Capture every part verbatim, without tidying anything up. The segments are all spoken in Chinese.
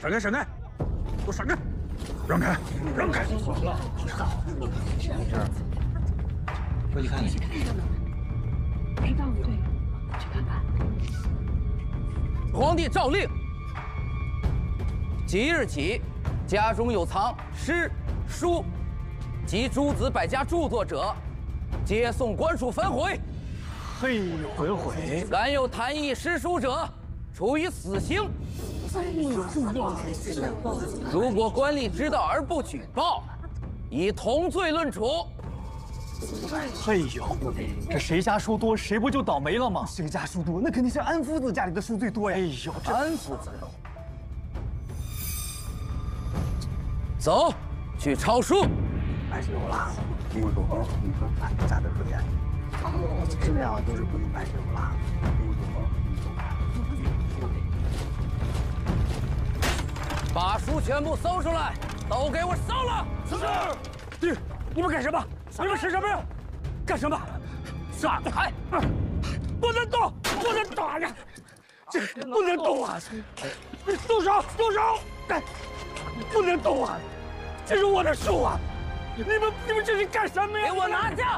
闪开，闪开，给我闪开！让开，让开！知道， 没事，过去看看。 不知道，对，去看看。 皇帝诏令：即日起，家中有藏诗、书及诸子百家著作者，皆送官署焚毁。 嘿，焚毁！ 敢有弹议诗书者，处以死刑。如果官吏知道而不举报，以同罪论处。 哎呦，这谁家书多，谁不就倒霉了吗？ 谁家书多，那肯定是安夫子家里的书最多呀。 哎呦， 安夫子，走，去抄书。 白石油辣，木头包，你说俺家的水呀，质量都是不用白石油辣。 把书全部搜出来，都给我烧了！ 是。弟，你们干什么？你们是什么呀？干什么？ 闪开！ 不能动，不能打呀！这不能动啊！动手，动手！哎，不能动啊！这是我的书啊！你们你们这是干什么呀？ 给我拿下！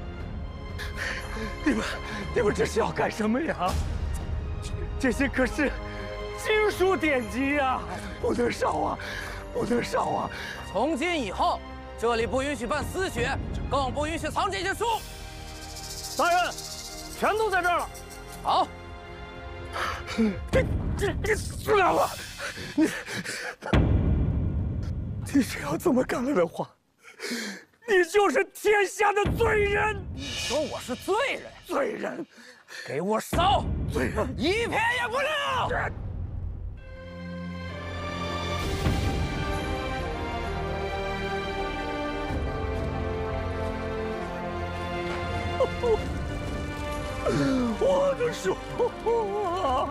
你们你们这是要干什么呀？这些可是经书典籍呀，不能烧啊，不能烧啊！ 从今以后，这里不允许办私学，更不允许藏这些书。 大人，全都在这儿了。 好。 这这你死了！你你只要这么干了的话，你就是天下的罪人。 你说我是罪人？ 罪人， 给我烧！ 罪人， 一片也不留！ 我的书啊！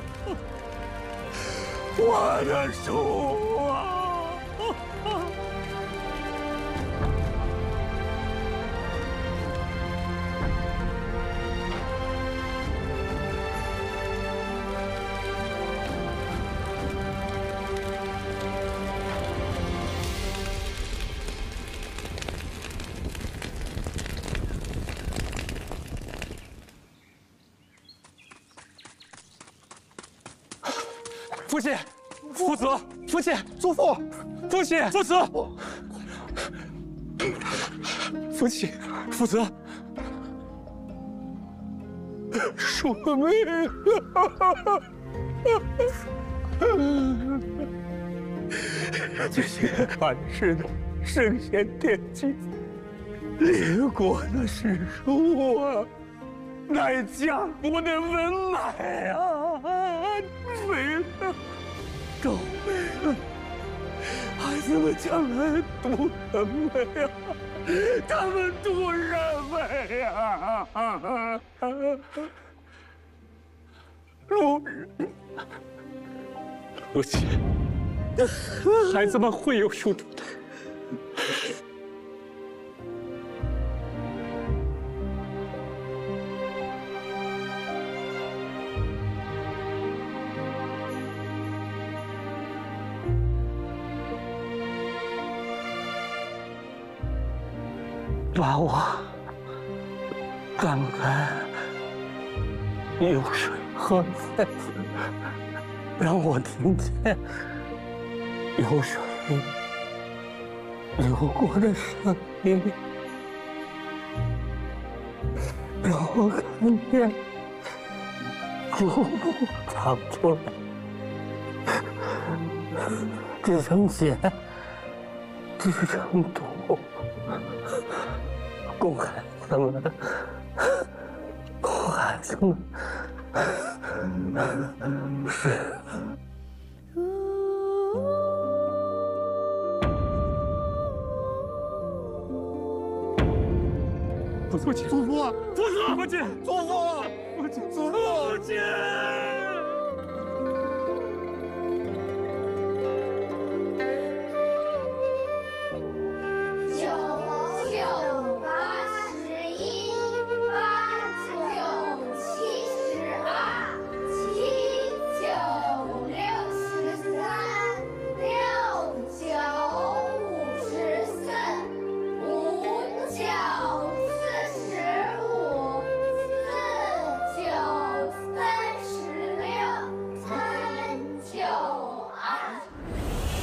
我的书啊！父亲，父子，父亲， 祖父， 父亲，父子，父亲，父子，叔妹，这些传世的圣贤典籍，列国的史书啊，乃价不能文买啊！没了，都没了，孩子们将来读什么呀？他们读什么呀？路人，父亲，孩子们会有书读的。把我赶开有水喝菜，让我听见有水流过的声音，让我看见竹木长出来，制成弦，制成毒。供孩子们，供孩子们，是。父亲，祖父，父亲，父亲，祖父，父亲，祖父，父亲。